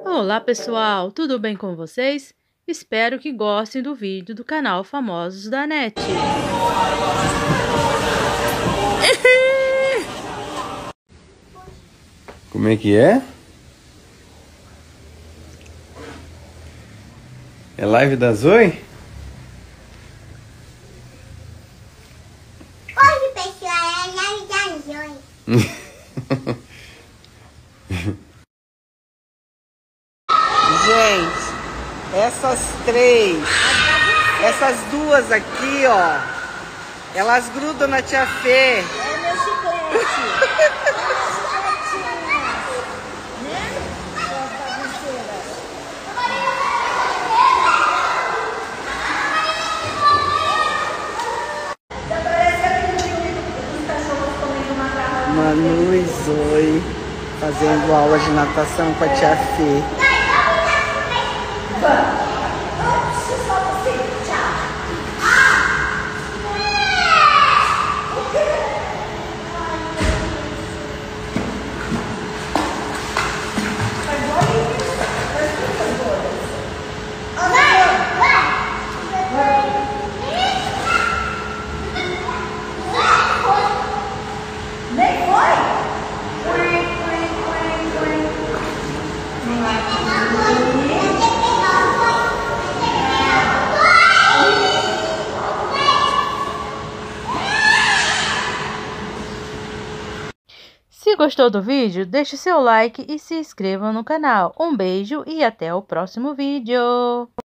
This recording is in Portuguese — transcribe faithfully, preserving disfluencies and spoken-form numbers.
Olá pessoal, tudo bem com vocês? Espero que gostem do vídeo do canal Famosos da Net. Como é que é? É live da Zoe? Oi pessoal, é live da Zoe. Gente, essas três, essas duas aqui, ó, elas grudam na tia Fê. É meu chiclete. Manu e Zoe fazendo aula de natação com a tia Fê. Se gostou do vídeo, deixe seu like e se inscreva no canal. Um beijo e até o próximo vídeo!